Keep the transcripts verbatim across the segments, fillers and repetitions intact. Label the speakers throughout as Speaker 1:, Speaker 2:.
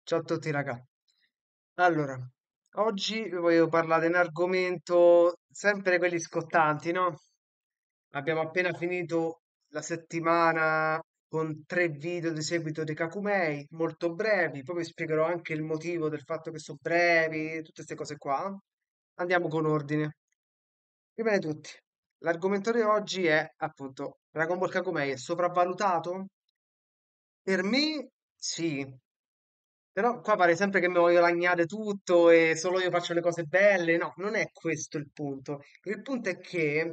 Speaker 1: Ciao a tutti raga. Allora, oggi vi voglio parlare di un argomento sempre quelli scottanti, no? Abbiamo appena finito la settimana con tre video di seguito di Kakumei, molto brevi, poi vi spiegherò anche il motivo del fatto che sono brevi, tutte queste cose qua. Andiamo con ordine. Prima di tutti, l'argomento di oggi è appunto Dragon Ball Kakumei è sopravvalutato? Per me sì, però qua pare sempre che mi voglio lagnare tutto e solo io faccio le cose belle. No, non è questo il punto. Il punto è che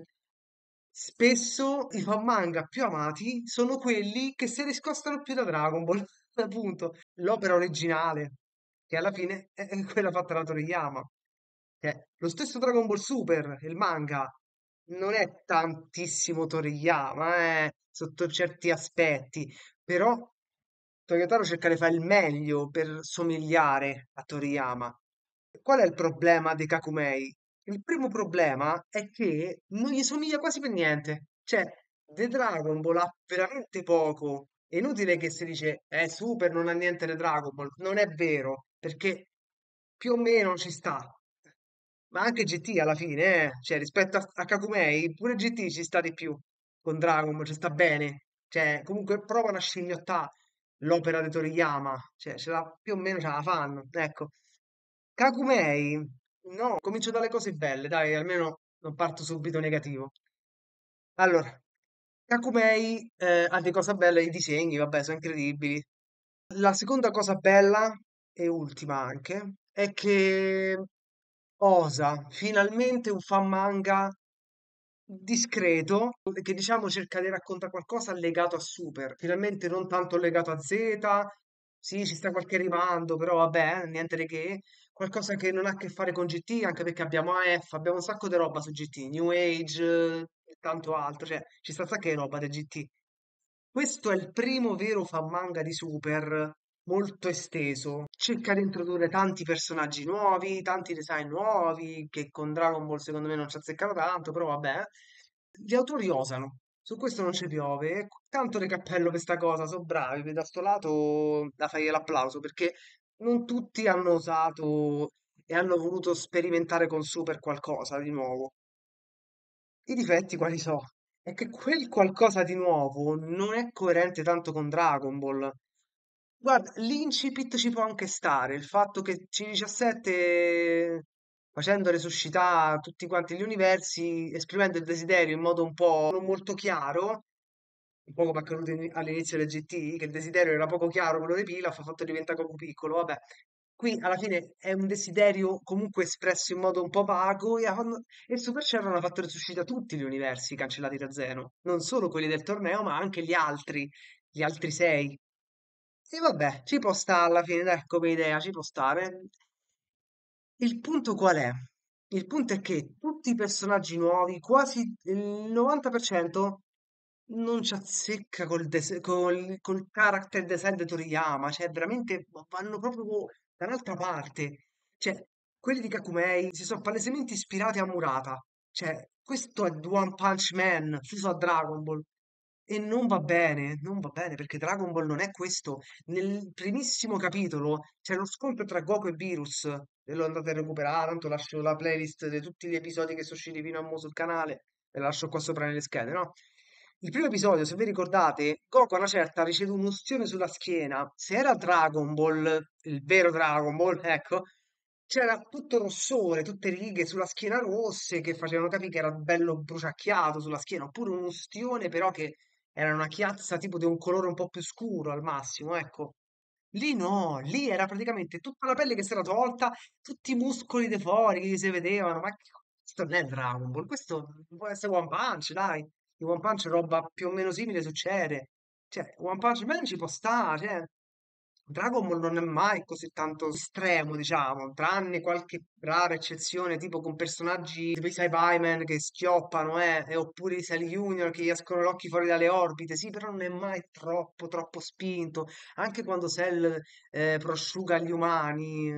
Speaker 1: spesso i fan manga più amati sono quelli che si discostano più da Dragon Ball. Appunto, l'opera originale, che alla fine è è quella fatta da Toriyama. Cioè, lo stesso Dragon Ball Super, il manga, non è tantissimo Toriyama, eh, sotto certi aspetti, però Toyotaro cerca di fare il meglio per somigliare a Toriyama. Qual è il problema dei Kakumei? Il primo problema è che non gli somiglia quasi per niente. Cioè, The Dragon Ball ha veramente poco. È inutile che si dice, è super, non ha niente di Dragon Ball. Non è vero, perché più o meno ci sta. Ma anche G T alla fine, eh. Cioè, rispetto a, a Kakumei, pure G T ci sta di più con Dragon Ball, ci sta bene. Cioè, comunque provano a scimmiottare l'opera di Toriyama, cioè, ce la, più o meno ce la fanno, ecco. Kakumei, no, comincio dalle cose belle, dai, almeno non parto subito negativo. Allora, Kakumei eh, ha di cosa bella i disegni, vabbè, sono incredibili. La seconda cosa bella, e ultima anche, è che osa finalmente un fan manga discreto, che diciamo cerca di raccontare qualcosa legato a Super, finalmente non tanto legato a Z, sì, ci sta qualche rimando, però vabbè, eh, niente di che, qualcosa che non ha a che fare con G T, anche perché abbiamo A F, abbiamo un sacco di roba su G T, New Age eh, e tanto altro, cioè ci sta un sacco di roba di G T. Questo è il primo vero fan manga di Super, molto esteso. Cerca di introdurre tanti personaggi nuovi, tanti design nuovi, che con Dragon Ball secondo me non ci azzeccano tanto, però vabbè. Gli autori osano, su questo non ci piove. E tanto di cappello per sta cosa, sono bravi, da sto lato da fargli l'applauso, perché non tutti hanno osato e hanno voluto sperimentare con Super qualcosa di nuovo. I difetti quali so? È che quel qualcosa di nuovo non è coerente tanto con Dragon Ball. Guarda, l'incipit ci può anche stare, il fatto che C diciassette, facendo resuscitare tutti quanti gli universi, esprimendo il desiderio in modo un po' non molto chiaro, un po' come è accaduto in- all'inizio del G T, che il desiderio era poco chiaro, quello di Pilaf ha fatto diventare Goku piccolo, vabbè. Qui alla fine è un desiderio comunque espresso in modo un po' vago e, hanno- e Super Channel hanno fatto resuscitare tutti gli universi cancellati da zero, non solo quelli del torneo, ma anche gli altri, gli altri sei. E vabbè, ci può stare alla fine, dai, come idea, ci può stare. Il punto qual è? Il punto è che tutti i personaggi nuovi, quasi il novanta per cento, non ci azzecca col, des- col, col character design di Toriyama, cioè veramente vanno proprio da un'altra parte. Cioè, quelli di Kakumei si sono palesemente ispirati a Murata. Cioè, questo è One Punch Man, fuso a Dragon Ball. E non va bene, non va bene perché Dragon Ball non è questo. Nel primissimo capitolo c'è lo scontro tra Goku e Virus, e lo andate a recuperare, tanto lascio la playlist di tutti gli episodi che sono usciti fino a mo' sul canale, ve la lascio qua sopra nelle schede, no? Il primo episodio, se vi ricordate, Goku a una certa riceve un'ustione sulla schiena. Se era Dragon Ball, il vero Dragon Ball, ecco, c'era tutto rossore, tutte righe sulla schiena rosse che facevano capire che era bello bruciacchiato sulla schiena, oppure un'ustione però che era una chiazza tipo di un colore un po' più scuro al massimo, ecco. Lì no, lì era praticamente tutta la pelle che si era tolta, tutti i muscoli dei fuori che gli si vedevano, ma che- questo non è Dragon Ball, questo può essere One Punch, dai. In One Punch roba più o meno simile succede. Cioè, One Punch Man ci può stare, cioè. Dragon Ball non è mai così tanto estremo, diciamo, tranne qualche rara eccezione, tipo con personaggi tipo i Saiyaman che schioppano, eh, e oppure i Cell Junior che gli escono gli occhi fuori dalle orbite, sì, però non è mai troppo, troppo spinto. Anche quando Cell eh, prosciuga gli umani,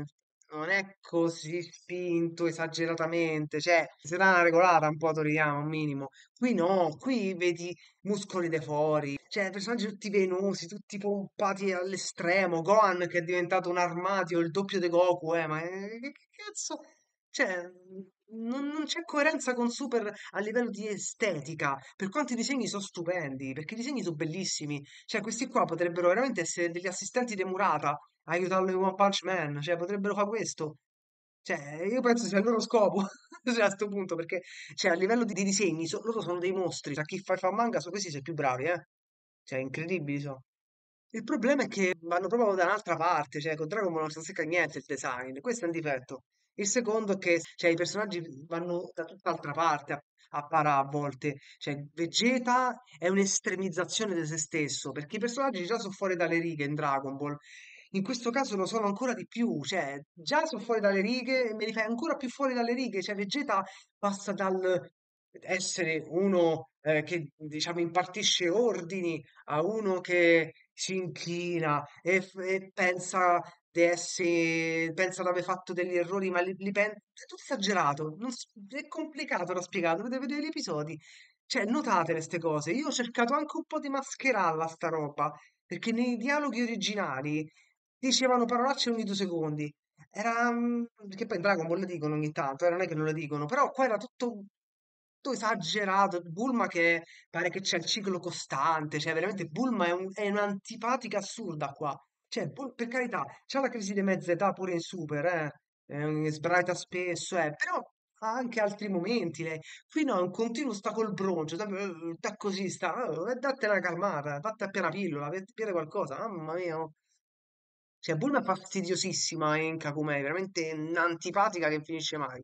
Speaker 1: non è così spinto esageratamente, cioè si dà una regolata un po' Toriyama, un minimo. Qui no, qui vedi muscoli deformi, cioè personaggi tutti venosi, tutti pompati all'estremo, Gohan che è diventato un armadio, il doppio di Goku, eh, ma eh, che che cazzo? Cioè, non, non c'è coerenza con Super a livello di estetica, per quanto i disegni sono stupendi, perché i disegni sono bellissimi, cioè questi qua potrebbero veramente essere degli assistenti di Murata, aiutarlo in One Punch Man, cioè potrebbero fare questo. Cioè, io penso sia il loro scopo, cioè, a sto punto, perché cioè, a livello di, di disegni so- loro sono dei mostri, a chi fa, fa manga sono questi sono i più bravi, eh? Cioè, incredibili sono. Il problema è che vanno proprio da un'altra parte, cioè con Dragon Ball non si secca niente il design, questo è un difetto. Il secondo è che cioè, i personaggi vanno da tutt'altra parte a, a para a volte, cioè Vegeta è un'estremizzazione di se stesso, perché i personaggi già sono fuori dalle righe in Dragon Ball, in questo caso lo sono ancora di più, cioè già sono fuori dalle righe e me li fai ancora più fuori dalle righe, cioè Vegeta passa dal essere uno eh, che diciamo impartisce ordini a uno che si inchina e, f- e pensa di essere, pensa di aver fatto degli errori, ma li, li pen- è tutto esagerato, non s- è complicato da spiegare, dovete vedere gli episodi. Cioè, notate queste cose. Io ho cercato anche un po' di mascherarla sta roba, perché nei dialoghi originali dicevano parolacce ogni due secondi. Era, mm, perché poi in Dragon Ball le dicono ogni tanto, eh, non è che non le dicono, però qua era tutto, tutto esagerato. Bulma che pare che c'è il ciclo costante, cioè veramente Bulma è, un- è un'antipatica assurda qua. Cioè, Bul- per carità, c'ha la crisi di mezza età pure in Super, eh, è un- sbraita spesso, eh, però ha anche altri momenti. Lei. Qui no, è un continuo sta col broncio, sta, eh, sta così, sta, eh, date una calmata, fate appena pillola, bere qualcosa, mamma mia. Oh. Cioè, Bulma è fastidiosissima in Kakumei, veramente un'antipatica che non finisce mai.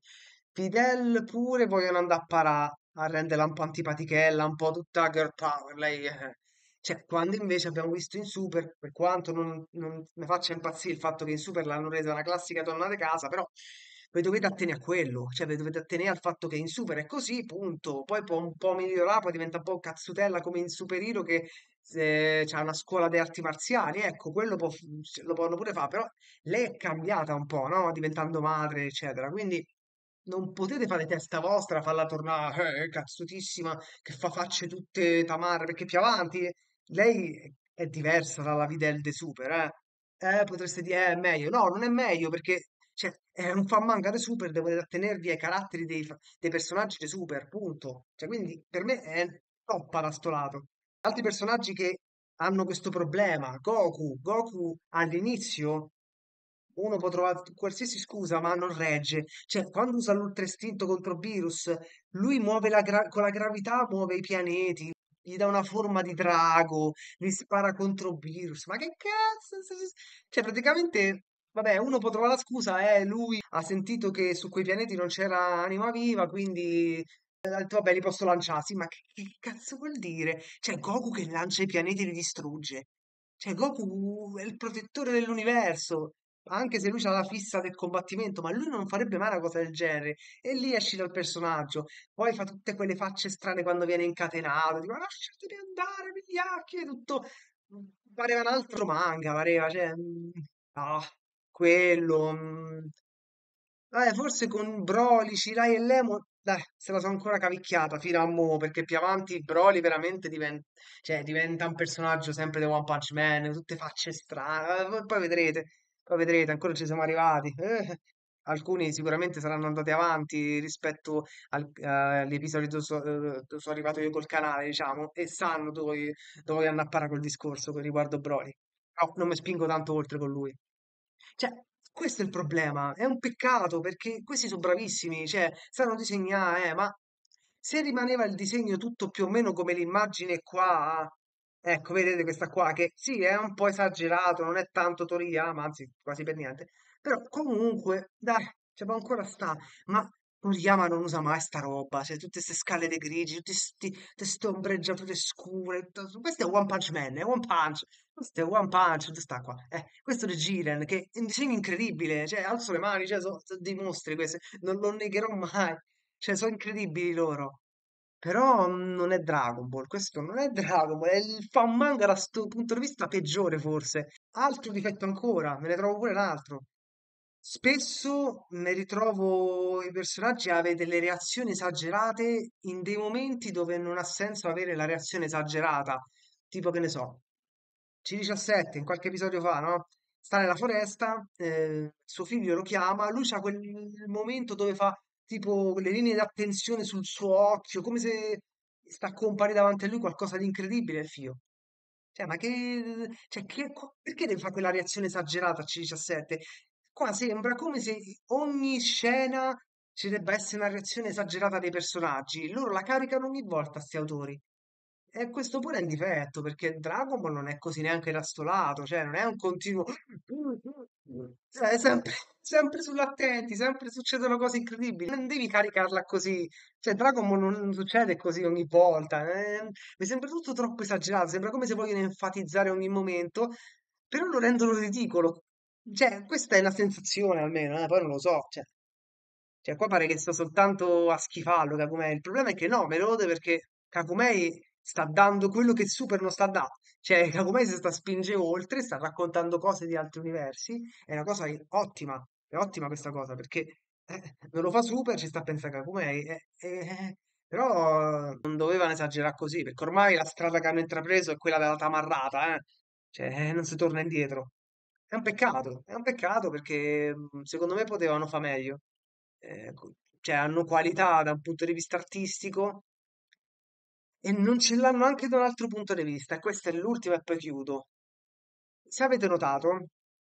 Speaker 1: Fidel pure vogliono andare a parà, a renderla un po' antipatichella, un po' tutta girl power, lei eh. Cioè, quando invece abbiamo visto in Super, per quanto non, non mi faccia impazzire il fatto che in Super l'hanno resa una classica donna di casa, però vi dovete attenere a quello, cioè vi dovete attenere al fatto che in Super è così, punto. Poi può un po' migliorare, poi diventa un po' cazzutella come in Super Hero che se c'ha una scuola di arti marziali, ecco, quello può f- lo possono pure fare, però lei è cambiata un po', no? Diventando madre, eccetera. Quindi non potete fare testa vostra, farla tornare eh, cazzutissima, che fa facce tutte tamarre, perché più avanti lei è diversa dalla Videl de Super, eh. Eh, potreste dire, "Eh, è meglio. No, non è meglio perché cioè, è un fan manga de Super, dovete attenervi ai caratteri dei, fa- dei personaggi de Super, punto. Cioè, quindi per me è troppa da sto lato. Altri personaggi che hanno questo problema, Goku, Goku all'inizio uno può trovare qualsiasi scusa, ma non regge. Cioè, quando usa l'ultra istinto contro Virus, lui muove la gra- con la gravità, muove i pianeti, gli dà una forma di drago, gli spara contro Virus. Ma che cazzo? Cioè, praticamente, vabbè, uno può trovare la scusa, eh, lui ha sentito che su quei pianeti non c'era anima viva, quindi ha detto, vabbè, li posso lanciare. Sì, ma che, che cazzo vuol dire? Cioè, Goku che lancia i pianeti e li distrugge. Cioè, Goku è il protettore dell'universo. Anche se lui ha la fissa del combattimento, ma lui non farebbe mai una cosa del genere. E lì esci dal personaggio. Poi fa tutte quelle facce strane quando viene incatenato. Dico, lasciatemi andare, vigliacchi, e tutto. Pareva un altro manga, pareva, cioè. mm, Ah, quello. mm. Eh, forse con Broly, Shirai e Lemon, dai, se la sono ancora cavicchiata fino a mo', perché più avanti Broly veramente diventa, cioè, diventa un personaggio sempre di One Punch Man, tutte facce strane, eh, poi poi vedrete, poi vedrete, ancora ci siamo arrivati. Eh, alcuni sicuramente saranno andati avanti rispetto al- eh, agli episodi dove, so- eh, dove sono arrivato io col canale, diciamo, e sanno dove, dove andare a parare col discorso con riguardo Broly. Però non mi spingo tanto oltre con lui. Cioè, questo è il problema, è un peccato perché questi sono bravissimi, cioè, sanno disegnare, eh, ma se rimaneva il disegno tutto più o meno come l'immagine qua, ecco, vedete questa qua che sì, è un po' esagerato, non è tanto Toriyama, anzi, quasi per niente, però comunque, dai, ci può ancora sta, ma Toriyama non usa mai sta roba, cioè tutte queste scale dei grigi, tutte queste ombreggiature scure, tutto- questo è One Punch Man, è One Punch, questo è One Punch, dove sta qua? Eh, questo è Jiren, che è un disegno incredibile, cioè alzo le mani, cioè, sono dei mostri questi, non lo negherò mai, cioè sono incredibili loro. Però mm, non è Dragon Ball, questo non è Dragon Ball, è il fan manga da questo punto di vista peggiore forse. Altro difetto ancora, me ne trovo pure un altro. Spesso mi ritrovo i personaggi a avere delle reazioni esagerate in dei momenti dove non ha senso avere la reazione esagerata. Tipo, che ne so, C diciassette, in qualche episodio fa, no? Sta nella foresta, eh, suo figlio lo chiama, lui c'ha quel momento dove fa tipo le linee di attenzione sul suo occhio, come se sta a comparire davanti a lui qualcosa di incredibile, il figlio. Cioè, ma che, cioè, che- co- perché deve fare quella reazione esagerata a C diciassette? Qua sembra come se ogni scena ci debba essere una reazione esagerata dei personaggi. Loro la caricano ogni volta, sti autori. E questo pure è un difetto, perché Dragon Ball non è così neanche rastolato, cioè non è un continuo. Cioè, è sempre, sempre sull'attenti, sempre succedono cose incredibili. Non devi caricarla così. Cioè, Dragon Ball non succede così ogni volta. eh. Mi sembra tutto troppo esagerato, sembra come se vogliono enfatizzare ogni momento, però lo rendono ridicolo. Cioè, questa è la sensazione almeno, eh, poi non lo so. Cioè, cioè, qua pare che sto soltanto a schifarlo Kagumei. Il problema è che no, me lo ode perché Kagumei sta dando quello che Super non sta dando. Cioè, Kagumei si sta spinge oltre, sta raccontando cose di altri universi. È una cosa i- ottima. È ottima questa cosa perché eh, non lo fa Super, ci sta a pensare Kagumei. eh, eh, però non dovevano esagerare così, perché ormai la strada che hanno intrapreso è quella della tamarrata, eh. Cioè, eh, non si torna indietro. È un peccato, è un peccato perché mh, secondo me potevano fare meglio. Eh, co- cioè, hanno qualità da un punto di vista artistico e non ce l'hanno anche da un altro punto di vista. E questo è l'ultimo e poi chiudo. Se avete notato,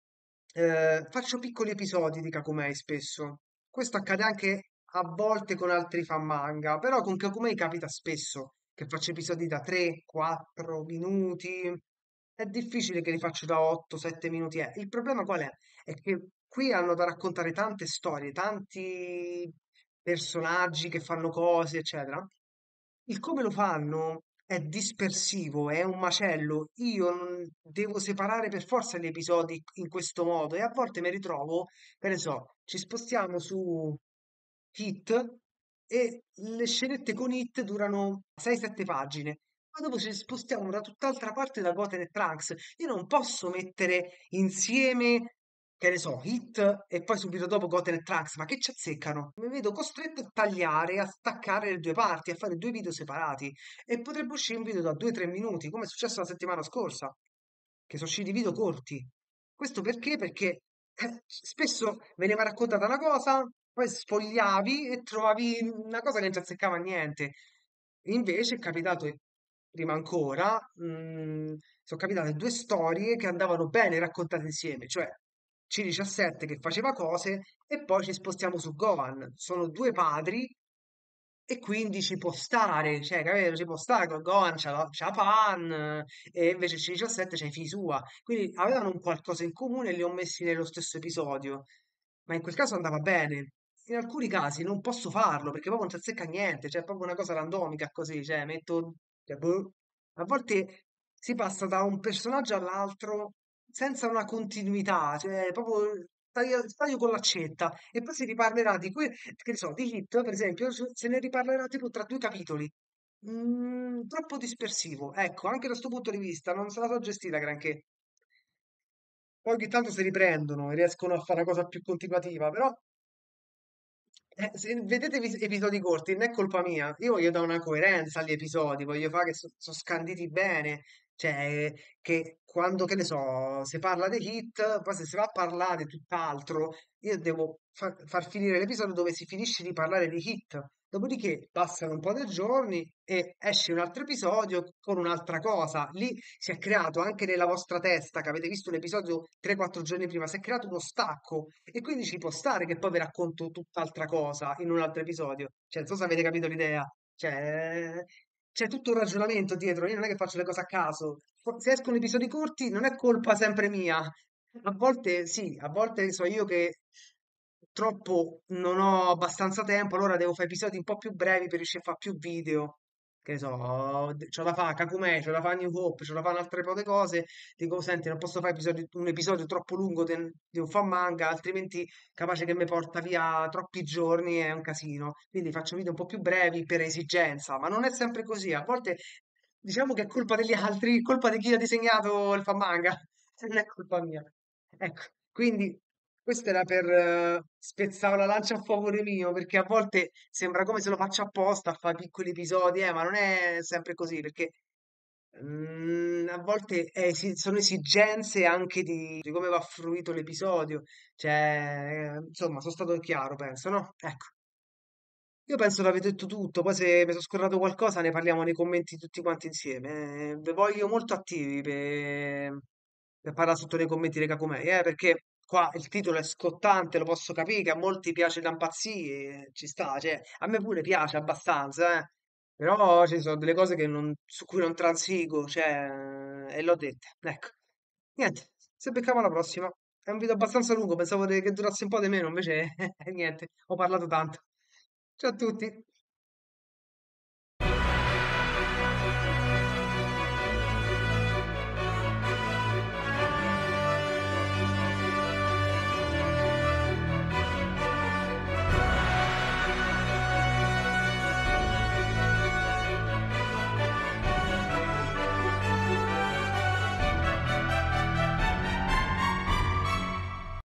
Speaker 1: eh, faccio piccoli episodi di Kakumei spesso. Questo accade anche a volte con altri fan manga, però con Kakumei capita spesso che faccio episodi da tre quattro minuti. È difficile che li faccio da otto sette minuti. eh. Il problema qual è? È che qui hanno da raccontare tante storie, tanti personaggi che fanno cose, eccetera. Il come lo fanno è dispersivo, è un macello. Io non devo separare per forza gli episodi in questo modo e a volte mi ritrovo, che ne so, ci spostiamo su Hit e le scenette con Hit durano sei sette pagine. Ma dopo ci spostiamo da tutt'altra parte da Goten e Trunks. Io non posso mettere insieme, che ne so, Hit e poi subito dopo Goten e Trunks, ma che ci azzeccano? Mi vedo costretto a tagliare, a staccare le due parti, a fare due video separati e potrebbe uscire un video da due tre minuti, come è successo la settimana scorsa, che sono usciti video corti. Questo perché? Perché eh, spesso veniva raccontata una cosa, poi sfogliavi e trovavi una cosa che non ci azzeccava niente. Invece è capitato, e prima ancora, mh, sono capitate due storie che andavano bene raccontate insieme, cioè C diciassette che faceva cose e poi ci spostiamo su Gohan. Sono due padri e quindi ci può stare, cioè, capito? Ci può stare che Gohan c'ha, la- c'ha Pan eh, e invece C diciassette c'ha i figli sua. Quindi avevano un qualcosa in comune e li ho messi nello stesso episodio. Ma in quel caso andava bene. In alcuni casi non posso farlo perché proprio non ci azzecca niente, cioè è proprio una cosa randomica così, cioè metto... cioè, boh. A volte si passa da un personaggio all'altro senza una continuità, cioè proprio taglio, taglio con l'accetta e poi si riparlerà di que- che ne so, di Hit, per esempio, se se ne riparlerà tipo tra due capitoli. Mm, troppo dispersivo, ecco, anche da questo punto di vista non se la so gestita granché. Poi ogni tanto si riprendono e riescono a fare una cosa più continuativa, però eh, se vedete epi- episodi corti, non è colpa mia. Io voglio dare una coerenza agli episodi, voglio fare che sono scanditi bene. Cioè, che quando, che ne so, si parla di hit, poi se si va a parlare di tutt'altro, io devo fa- far finire l'episodio dove si finisce di parlare di hit. Dopodiché passano un po' di giorni e esce un altro episodio con un'altra cosa. Lì si è creato anche nella vostra testa, che avete visto un episodio tre quattro giorni prima, si è creato uno stacco e quindi ci può stare che poi vi racconto tutt'altra cosa in un altro episodio. Cioè, non so se avete capito l'idea. Cioè, c'è tutto un ragionamento dietro. Io non è che faccio le cose a caso. Fo- Se escono episodi corti, non è colpa sempre mia. A volte sì, a volte so io che purtroppo non ho abbastanza tempo, allora devo fare episodi un po' più brevi per riuscire a fare più video. Che ne so, d- c'ho da fare Kakume, c'ho da fare New Hope, c'ho da fare altre po' di cose. Dico, senti, non posso fare episodi- un episodio troppo lungo de- di un fan manga, altrimenti capace che mi porta via troppi giorni è un casino. Quindi faccio video un po' più brevi per esigenza, ma non è sempre così. A volte diciamo che è colpa degli altri, colpa di chi ha disegnato il fan manga, non è colpa mia. Ecco, quindi Questo era per eh, spezzare la lancia a favore mio, perché a volte sembra come se lo faccia apposta a fare piccoli episodi, eh, ma non è sempre così, perché mm, a volte è esi- sono esigenze anche di, di come va fruito l'episodio. Cioè, eh, insomma, sono stato chiaro, penso, no? Ecco. Io penso di aver detto tutto, poi se mi sono scordato qualcosa ne parliamo nei commenti tutti quanti insieme. Eh, vi voglio molto attivi per, per parlare sotto nei commenti dei Cacomei, eh, perché qua il titolo è scottante, lo posso capire, che a molti piace da impazzire, ci sta, cioè, a me pure piace abbastanza, eh, però ci sono delle cose che non- su cui non transigo, cioè, e l'ho detta, ecco. Niente, se becchiamo alla prossima. È un video abbastanza lungo, pensavo de- che durasse un po' di meno, invece niente, ho parlato tanto. Ciao a tutti.